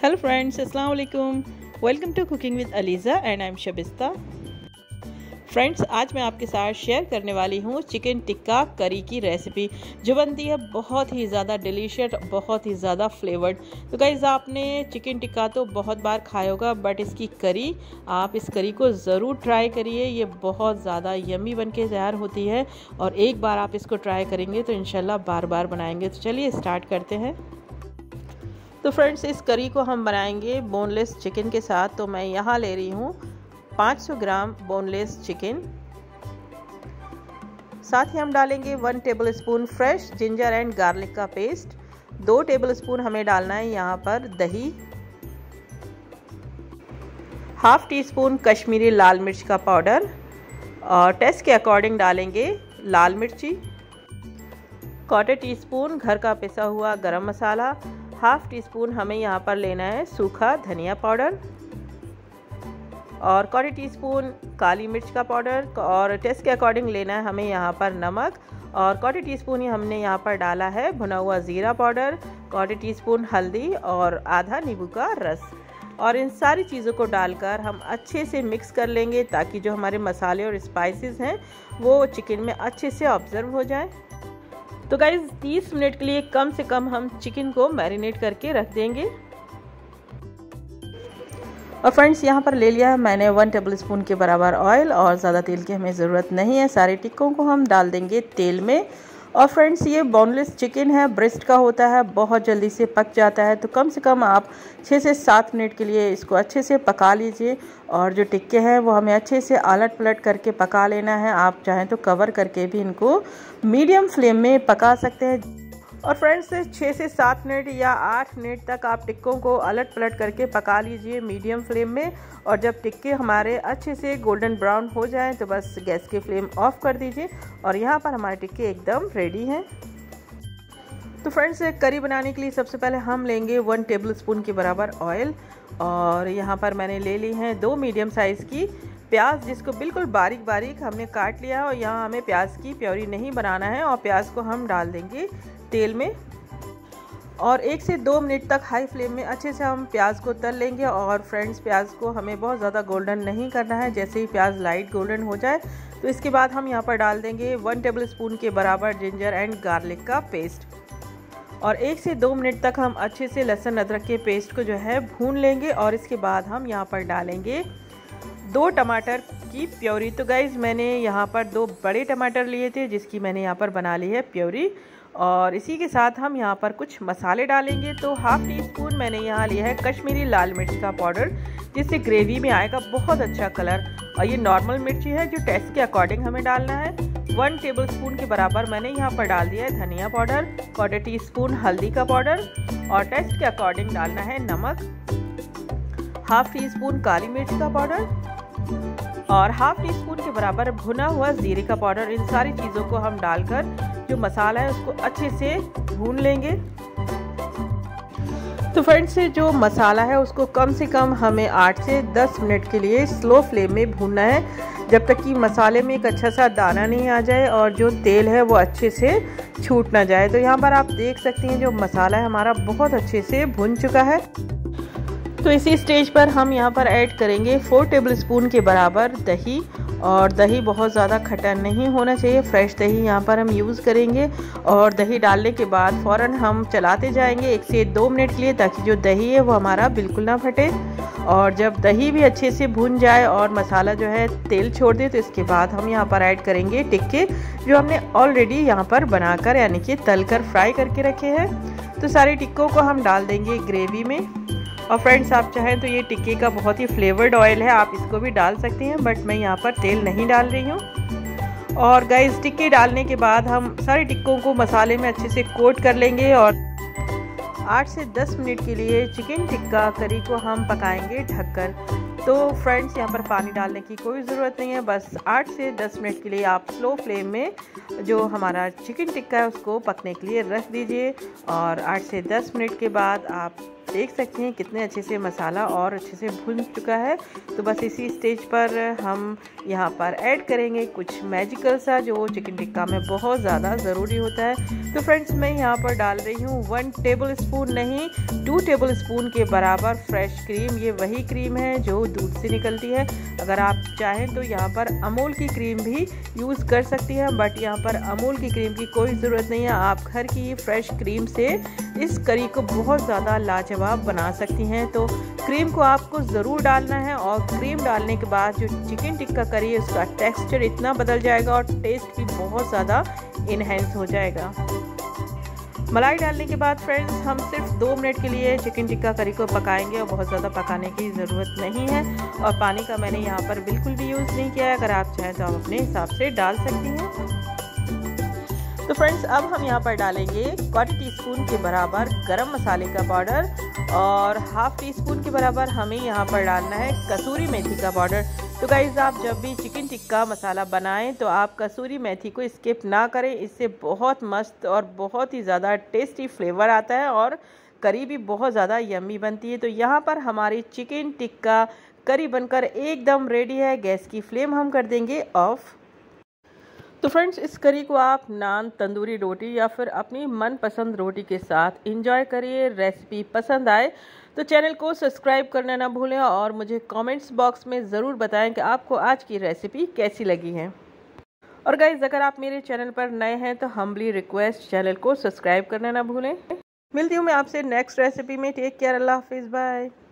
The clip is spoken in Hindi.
हेलो फ्रेंड्स, अस्सलाम वालेकुम। Welcome to cooking with Aliza and I am Shabista. Friends, आज मैं आपके साथ शेयर करने वाली हूँ चिकन टिक्का करी की रेसिपी, जो बनती है बहुत ही ज़्यादा डिलीशियस, बहुत ही ज़्यादा फ्लेवर्ड। तो गाइज़, आपने चिकन टिक्का तो बहुत बार खाया होगा, बट इसकी करी, आप इस करी को ज़रूर ट्राई करिए। ये बहुत ज़्यादा यम्मी बन के तैयार होती है और एक बार आप इसको ट्राई करेंगे तो इंशाल्लाह बार बार बनाएंगे। तो चलिए स्टार्ट करते हैं। तो फ्रेंड्स, इस करी को हम बनाएंगे बोनलेस चिकन के साथ। तो मैं यहाँ ले रही हूँ 500 ग्राम बोनलेस चिकन। साथ ही हम डालेंगे 1 tablespoon fresh ginger and garlic का पेस्ट। 2 टेबलस्पून हमें डालना है यहाँ पर दही। हाफ टी स्पून कश्मीरी लाल मिर्च का पाउडर और टेस्ट के अकॉर्डिंग डालेंगे लाल मिर्ची। 1/4 टीस्पून घर का पिसा हुआ गरम मसाला। हाफ टी स्पून हमें यहाँ पर लेना है सूखा धनिया पाउडर और 1/4 टीस्पून काली मिर्च का पाउडर और टेस्ट के अकॉर्डिंग लेना है हमें यहाँ पर नमक और 1/4 टीस्पून ही हमने यहाँ पर डाला है भुना हुआ ज़ीरा पाउडर, 1/4 टीस्पून हल्दी और आधा नींबू का रस। और इन सारी चीज़ों को डालकर हम अच्छे से मिक्स कर लेंगे ताकि जो हमारे मसाले और स्पाइसेस हैं वो चिकन में अच्छे से ऑब्जर्व हो जाए। तो गाइज 30 मिनट के लिए कम से कम हम चिकन को मैरिनेट करके रख देंगे। और फ्रेंड्स, यहाँ पर ले लिया है मैंने 1 टेबलस्पून के बराबर ऑयल और ज़्यादा तेल की हमें ज़रूरत नहीं है। सारे टिक्कों को हम डाल देंगे तेल में। और फ्रेंड्स, ये बोनलेस चिकन है, ब्रेस्ट का होता है, बहुत जल्दी से पक जाता है। तो कम से कम आप 6 से 7 मिनट के लिए इसको अच्छे से पका लीजिए। और जो टिक्के हैं वो हमें अच्छे से आलट पलट करके पका लेना है। आप चाहें तो कवर करके भी इनको मीडियम फ्लेम में पका सकते हैं। और फ्रेंड्स, 6 से 7 मिनट या 8 मिनट तक आप टिक्कों को अलट पलट करके पका लीजिए मीडियम फ्लेम में। और जब टिक्के हमारे अच्छे से गोल्डन ब्राउन हो जाएं तो बस गैस की फ्लेम ऑफ कर दीजिए। और यहाँ पर हमारे टिक्के एकदम रेडी हैं। तो फ्रेंड्स, करी बनाने के लिए सबसे पहले हम लेंगे 1 टेबलस्पून के बराबर ऑयल और यहाँ पर मैंने ले ली हैं 2 मीडियम साइज़ की प्याज, जिसको बिल्कुल बारीक बारीक हमने काट लिया है। और यहाँ हमें प्याज की प्योरी नहीं बनाना है और प्याज को हम डाल देंगे तेल में और 1 से 2 मिनट तक हाई फ्लेम में अच्छे से हम प्याज को तल लेंगे। और फ्रेंड्स, प्याज को हमें बहुत ज़्यादा गोल्डन नहीं करना है। जैसे ही प्याज लाइट गोल्डन हो जाए तो इसके बाद हम यहाँ पर डाल देंगे 1 टेबलस्पून के बराबर जिंजर एंड गार्लिक का पेस्ट और 1 से 2 मिनट तक हम अच्छे से लहसुन अदरक के पेस्ट को जो है भून लेंगे। और इसके बाद हम यहाँ पर डालेंगे 2 टमाटर की प्योरी। तो गाइज़, मैंने यहाँ पर 2 बड़े टमाटर लिए थे जिसकी मैंने यहाँ पर बना ली है प्योरी। और इसी के साथ हम यहाँ पर कुछ मसाले डालेंगे। तो हाफ टी स्पून मैंने यहाँ लिया है कश्मीरी लाल मिर्च का पाउडर, जिससे ग्रेवी में आएगा बहुत अच्छा कलर। और ये नॉर्मल मिर्ची है जो टेस्ट के अकॉर्डिंग हमें डालना है। 1 टेबलस्पून के बराबर मैंने यहाँ पर डाल दिया है धनिया पाउडर, 1/4 टीस्पून हल्दी का पाउडर और टेस्ट के अकॉर्डिंग डालना है नमक, हाफ टी स्पून काली मिर्च का पाउडर और हाफ टी स्पून के बराबर भुना हुआ जीरे का पाउडर। इन सारी चीज़ों को हम डालकर जो मसाला है उसको अच्छे से भून लेंगे। तो फ्रेंड्स, जो मसाला है उसको कम से कम हमें 8 से 10 मिनट के लिए स्लो फ्लेम में भूनना है, जब तक कि मसाले में एक अच्छा सा दाना नहीं आ जाए और जो तेल है वो अच्छे से छूट ना जाए। तो यहाँ पर आप देख सकते हैं जो मसाला है हमारा बहुत अच्छे से भुन चुका है। तो इसी स्टेज पर हम यहाँ पर ऐड करेंगे 4 टेबलस्पून के बराबर दही। और दही बहुत ज़्यादा खट्टा नहीं होना चाहिए, फ्रेश दही यहाँ पर हम यूज़ करेंगे। और दही डालने के बाद फ़ौरन हम चलाते जाएंगे 1 से 2 मिनट के लिए, ताकि जो दही है वो हमारा बिल्कुल ना फटे। और जब दही भी अच्छे से भून जाए और मसाला जो है तेल छोड़ दे तो इसके बाद हम यहाँ पर ऐड करेंगे टिक्के, जो हमने ऑलरेडी यहाँ पर बनाकर यानी कि तलकर फ्राई करके रखे हैं। तो सारे टिक्कों को हम डाल देंगे ग्रेवी में। और फ्रेंड्स, आप चाहें तो ये टिक्के का बहुत ही फ्लेवर्ड ऑयल है, आप इसको भी डाल सकते हैं, बट मैं यहाँ पर तेल नहीं डाल रही हूँ। और गाइस, टिक्के डालने के बाद हम सारे टिक्कों को मसाले में अच्छे से कोट कर लेंगे और 8 से 10 मिनट के लिए चिकन टिक्का करी को हम पकाएंगे ढककर। तो फ्रेंड्स, यहाँ पर पानी डालने की कोई ज़रूरत नहीं है, बस 8 से 10 मिनट के लिए आप स्लो फ्लेम में जो हमारा चिकन टिक्का है उसको पकने के लिए रख दीजिए। और 8 से 10 मिनट के बाद आप देख सकते हैं कितने अच्छे से मसाला और अच्छे से भुन चुका है। तो बस इसी स्टेज पर हम यहाँ पर ऐड करेंगे कुछ मैजिकल सा जो चिकन टिक्का में बहुत ज़्यादा ज़रूरी होता है। तो फ्रेंड्स मैं यहाँ पर डाल रही हूँ 1 टेबल स्पून नहीं 2 टेबल स्पून के बराबर फ्रेश क्रीम। ये वही क्रीम है जो दूध से निकलती है। अगर आप चाहें तो यहाँ पर अमूल की क्रीम भी यूज़ कर सकती हैं, बट यहाँ पर अमूल की क्रीम की कोई ज़रूरत नहीं है। आप घर की फ्रेश क्रीम से इस करी को बहुत ज़्यादा लाजवाब बना सकती हैं। तो क्रीम को आपको ज़रूर डालना है और क्रीम डालने के बाद जो चिकन टिक्का करी है उसका टेक्सचर इतना बदल जाएगा और टेस्ट भी बहुत ज़्यादा इन्हेंस हो जाएगा। मलाई डालने के बाद फ्रेंड्स हम सिर्फ 2 मिनट के लिए चिकन टिक्का करी को पकाएंगे और बहुत ज़्यादा पकाने की ज़रूरत नहीं है। और पानी का मैंने यहाँ पर बिल्कुल भी यूज़ नहीं किया है। अगर आप चाहें तो आप अपने हिसाब से डाल सकती हैं। तो फ्रेंड्स अब हम यहाँ पर डालेंगे 1/4 टीस्पून के बराबर गरम मसाले का पाउडर और 1/2 टीस्पून के बराबर हमें यहाँ पर डालना है कसूरी मेथी का पाउडर। तो गाइज़ आप जब भी चिकन टिक्का मसाला बनाएं तो आप कसूरी मेथी को स्किप ना करें। इससे बहुत मस्त और बहुत ही ज़्यादा टेस्टी फ्लेवर आता है और करी भी बहुत ज़्यादा यम्मी बनती है। तो यहाँ पर हमारी चिकन टिक्का करी बनकर एकदम रेडी है। गैस की फ्लेम हम कर देंगे ऑफ। तो फ्रेंड्स इस करी को आप नान, तंदूरी रोटी या फिर अपनी मनपसंद रोटी के साथ एंजॉय करिए। रेसिपी पसंद आए तो चैनल को सब्सक्राइब करना ना भूलें और मुझे कमेंट्स बॉक्स में ज़रूर बताएं कि आपको आज की रेसिपी कैसी लगी है। और गाइज़ अगर आप मेरे चैनल पर नए हैं तो हम्बली रिक्वेस्ट चैनल को सब्सक्राइब करना ना भूलें। मिलती हूँ मैं आपसे नेक्स्ट रेसिपी में। टेक केयर, अल्लाह हाफिज़, बाय।